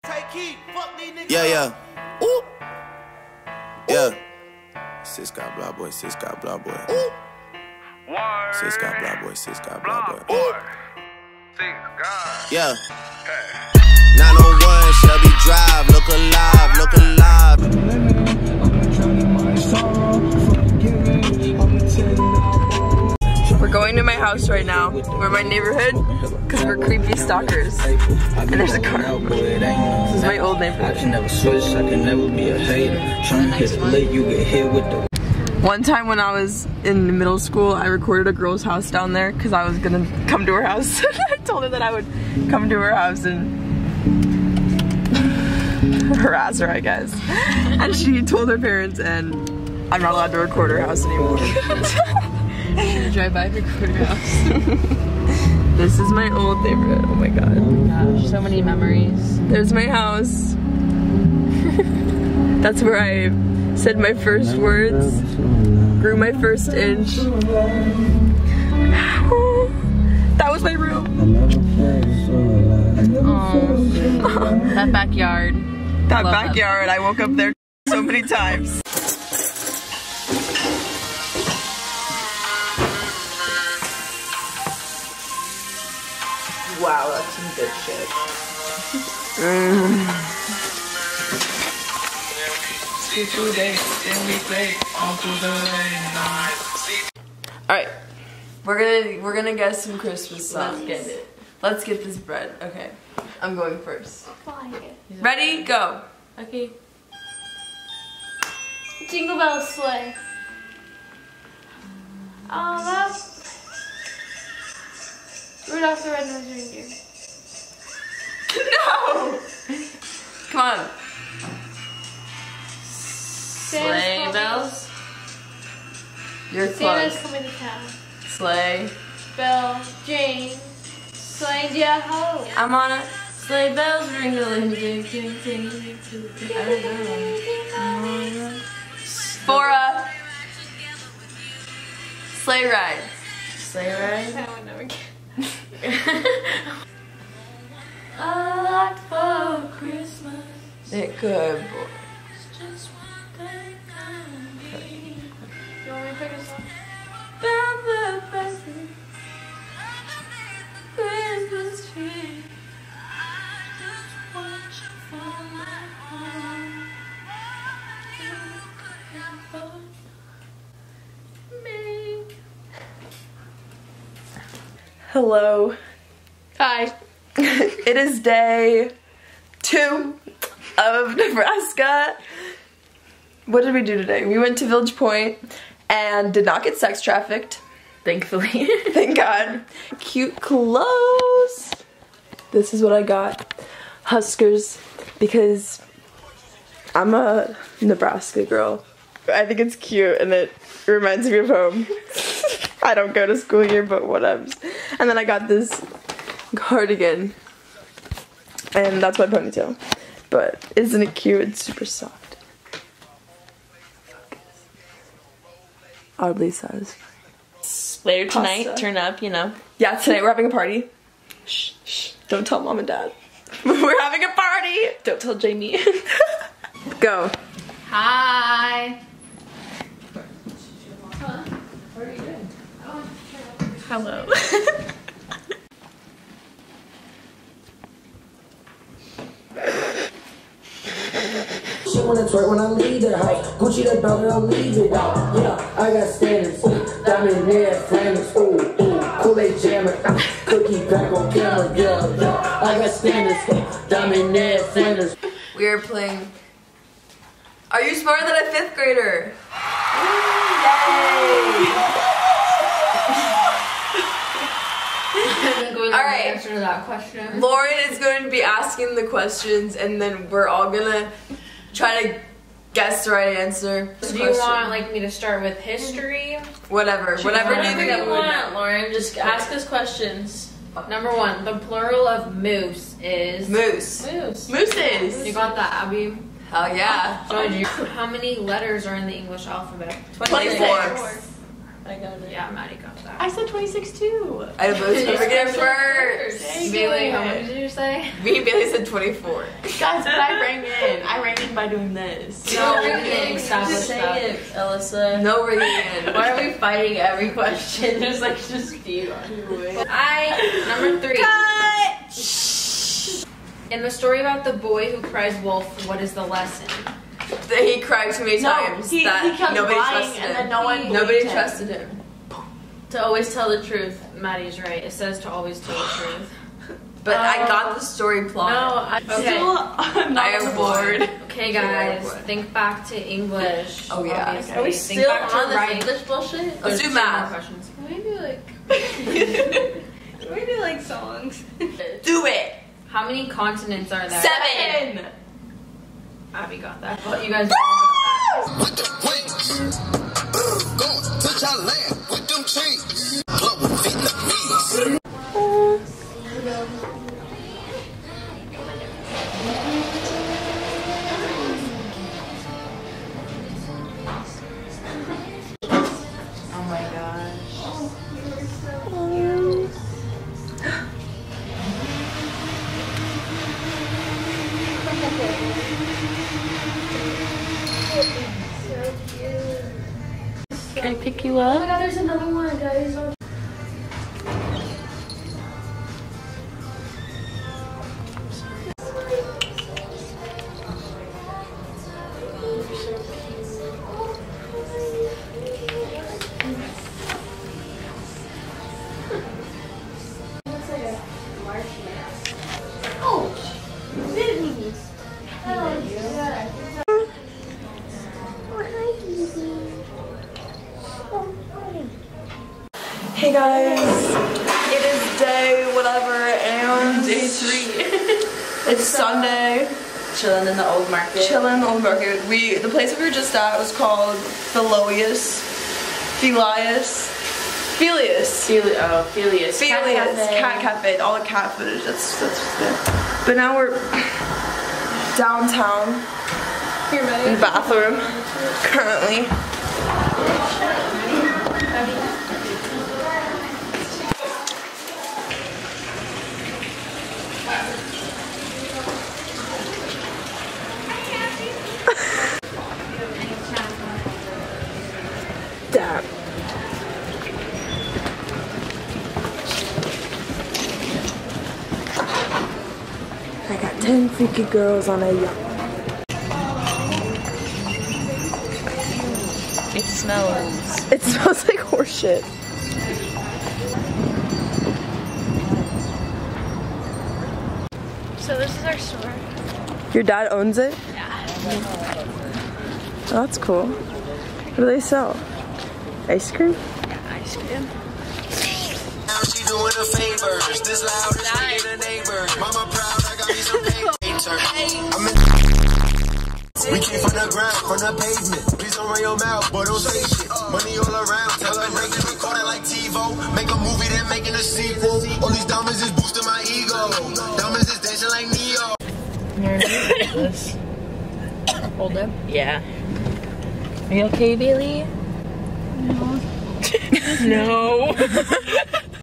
Yeah. Ooh. Yeah. Sis got blah boy, sis got blah boy. Ooh. Sis got blah boy, sis got blah boy. Ooh. Yeah. 901 Shelby Drive, look alive, look alive. We're going to my house right now. We're in my neighborhood because we're creepy stalkers. And there's a car. This is my old neighborhood. One time when I was in middle school, I recorded a girl's house down there because I was gonna come to her house. I told her that I would come to her house and harass her, I guess. And she told her parents, and I'm not allowed to record her house anymore. Drive by and record your house. This is my old neighborhood. Oh my god. Oh my gosh, so many memories. There's my house. That's where I said my first words, grew my first inch. That was my room. Oh, that backyard. That backyard, I woke up there so many times. Wow, that's some good shit. Alright, we're gonna guess some Christmas songs. Let's get it. Let's get this bread. Okay, I'm going first. Ready? Go. Okay. Jingle bells sleigh. Oh, that's Rudolph the Red-Nosed Reindeer. No! Come on. Sleigh bells. You're Santa's close. coming to town. Sleigh. Bell, Jane, sleigh, yeah, ho. I'm on it. Sleigh bells ring-a-ling, ding, ding, ding, ding, ding. I don't know. Spora. Sleigh ride. Sleigh ride. That one never get. A lot for Christmas. It could, boy. You want me to pick a song? Christmas tree. Hello. Hi. It is day 2 of Nebraska. What did we do today? We went to Village Point and did not get sex trafficked. Thankfully. Thank God. Cute clothes. This is what I got. Huskers, because I'm a Nebraska girl. I think it's cute and it reminds me of home. I don't go to school here, but whatevs. And then I got this cardigan, and that's my ponytail. But isn't it cute? It's super soft. Oddly satisfying. Later tonight, Pasta. turn up, you know. Yeah, tonight we're having a party. Shh, shh. Don't tell mom and dad. We're having a party! Don't tell Jamie. Go. Hi. What are you doing? Hello. She wanna twerk when I leave the house. Gucci the belt and I'll leave it out. Yeah, I got standards. Diamond hair, flames. Ooh, ooh. Kool-Aid jammer. Cookie pack on camera. Yeah, yeah. I got standards. Diamond hair, flames. We are playing Are You Smarter Than a 5th Grader? Yay! Alright. Answer to that question. Lauren is going to be asking the questions, and then we're all gonna try to guess the right answer. Do you want like me to start with history? Whatever do you think I you would? want, Lauren. Just ask us questions. Number 1, the plural of moose is Moose. Moose. Mooses. You got that, Abby? Hell yeah. How many letters are in the English alphabet? 26. I got it. Yeah, Maddie got that. I said 26 too. I voted for get first. Bailey, how much did you say? Me and Bailey said 24. Guys, but I rang in. I rang in by doing this. No, we didn't establish that. Alyssa. No ringing. Why are we fighting every question? There's like just few. Number 3. Cut! In the story about the boy who cries wolf, what is the lesson? That he cried too many times. he that kept nobody lying trusted and him. then no one Nobody believed him. trusted him. To always tell the truth. Maddie's right. It says to always tell the truth. But I got the story plot. No, okay. I am bored. Okay, guys, think back to English. Oh, yeah. Obviously. Are we Think still back to on this writing. English bullshit? There's Let's do 2 math. more questions. Can we do like songs? Do it. How many continents are there? 7. Abby got that. Well, you guys got With the wings, going to Thailand with them chains. Global Vietnamese. Oh my gosh. Can I pick you up? Oh my god, there's another one, guys. Hey guys, it is day whatever and day 3. It's Sunday. Chilling in the old market. Chilling in the old market. The place we were just at was called Felius. Cat Cafe. All the cat footage. That's good. But now we're downtown in the bathroom currently. Dab. I got 10 freaky girls on a yacht. It smells. It smells like horse shit. So this is our store. Your dad owns it? Yeah. Oh, that's cool. What do they sell? Ice cream? Yeah, ice cream. Now she doing her favors. This loud is making the neighbors. Mama proud, I got me some paper. I'm in. We came from the ground, from the pavement. Please don't run your mouth, but don't say shit. Money all around, tell her make it record it like TiVo. Make a movie, then making a sequel. All these diamonds is boosting my ego. Diamonds is dancing like Neo. This. Hold up. Yeah. Are you okay, Bailey? No. No.